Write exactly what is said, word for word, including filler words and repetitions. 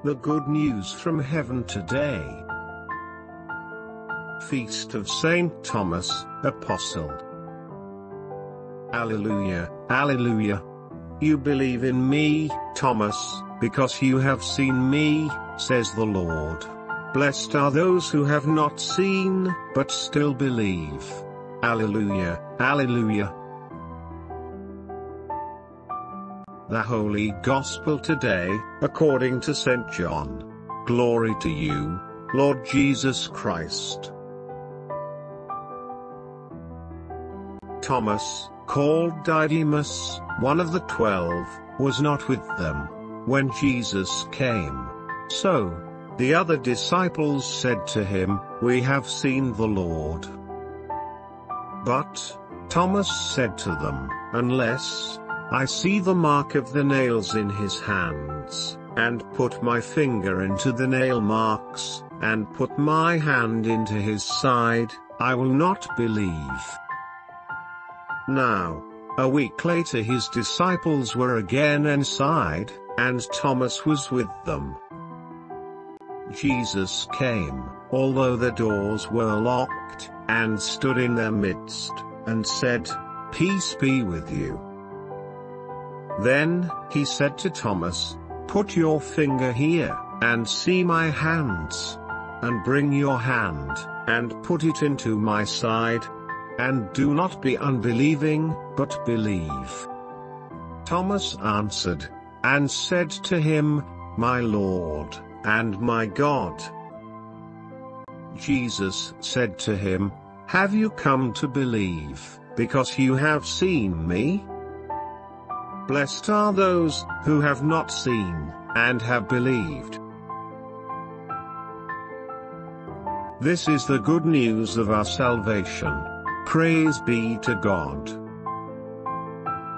The good news from heaven today. Feast of Saint Thomas, Apostle. Alleluia, alleluia. You believe in me, Thomas, because you have seen me, says the Lord. Blessed are those who have not seen, but still believe. Alleluia, alleluia. The Holy Gospel today, according to Saint John. Glory to you, Lord Jesus Christ. Thomas, called Didymus, one of the twelve, was not with them when Jesus came. So, the other disciples said to him, "We have seen the Lord." But Thomas said to them, "Unless I see the mark of the nails in his hands, and put my finger into the nail marks, and put my hand into his side, I will not believe." Now, a week later his disciples were again inside, and Thomas was with them. Jesus came, although the doors were locked, and stood in their midst, and said, "Peace be with you." Then he said to Thomas, "Put your finger here, and see my hands. And bring your hand, and put it into my side. And do not be unbelieving, but believe." Thomas answered, and said to him, "My Lord, and my God." Jesus said to him, "Have you come to believe, because you have seen me? Blessed are those who have not seen, and have believed." This is the good news of our salvation. Praise be to God.